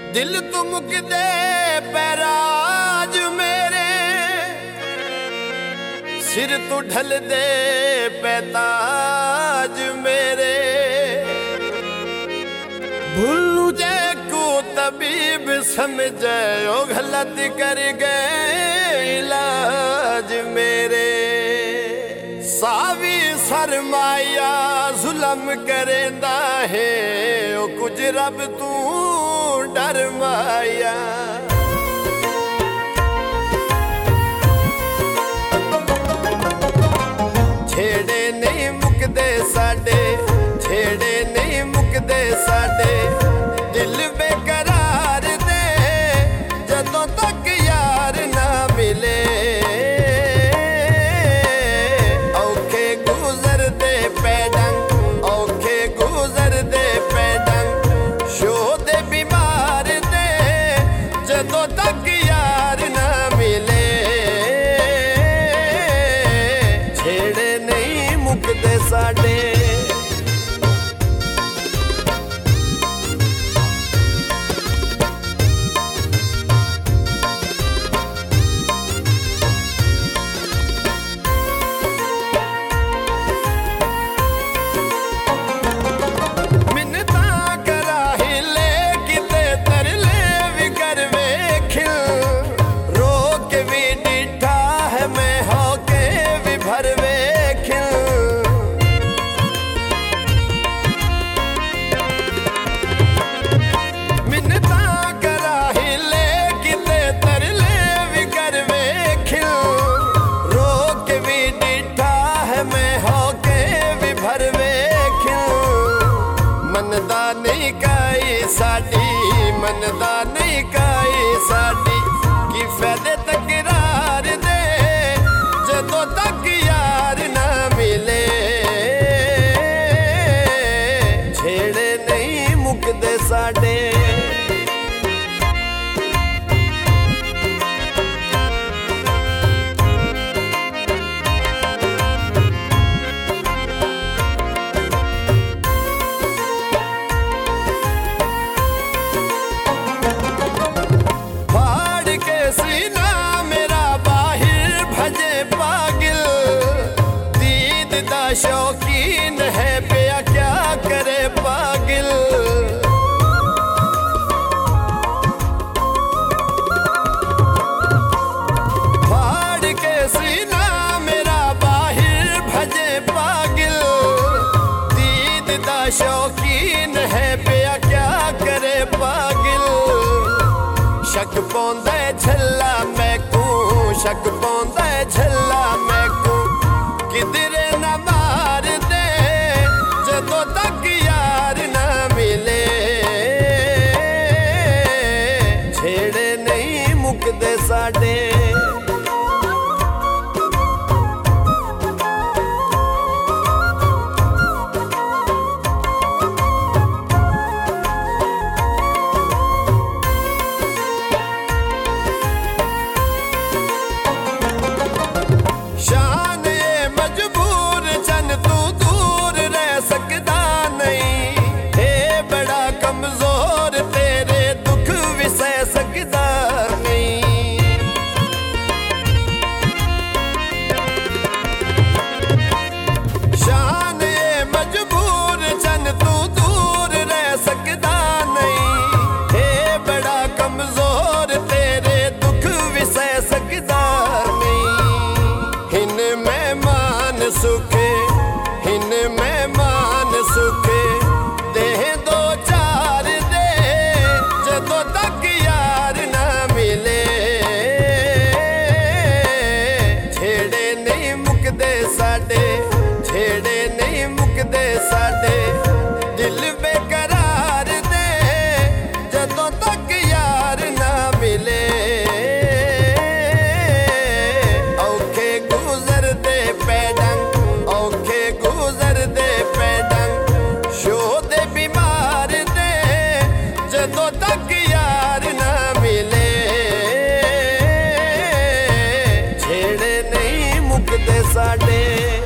दिल तू मुकदे पैराज मेरे, सिर तू ढल दे पैताज मेरे। भूलू जे को तबीब समझे ओ गलत कर गए इलाज मेरे। सावी सरमाया जुलम करेंदा है ओ कुछ रब तू डर माया। छेड़े नहीं मुकदे साडे, छेड़े नहीं मुकदे साडे, दिल बेकरार दे जदों तक यार ना मिले। औखे गुजर दे पैडंग, औखे गुजर दे पैडंग, शो दे बीमार दे जदों तक यार ना मिले। छेड़े नहीं मुकदे साडे। मनदा नहीं काई साडी, मनदा नहीं काई साडी, की फायदे तकरार दे जदों तक यार ना मिले। छेड़े नहीं मुकदे साडे। सीना मेरा बाहिर भजे पागिल, दीद दा शौकीन है पिया क्या करे पागिल। फाड़ के सीना मेरा बाहिर भजे पागिल, दीद दा शौकीन है पिया क्या करे पागिल। शक पौंदा झल्ला मैकू, शक पौंदा झल्ला मैकू, किधरे न मार दे जदों तक यार ना मिले। छेड़े नहीं मुकदे साडे। सुखे हिन मेहमान सुखे देह दो चार दे जदों तक यार ना मिले। छेड़े नहीं मुकदे साडे, छेड़े नहीं मुकदे साडे, दिल बेकरार दे जदों तक यार ना मिले। औखे गुजर दे पैडंग, औखे गुजर दे पैडंग, शो दे बीमार दे जदों तक यार ना मिले। छेड़े नहीं मुकदे साडे।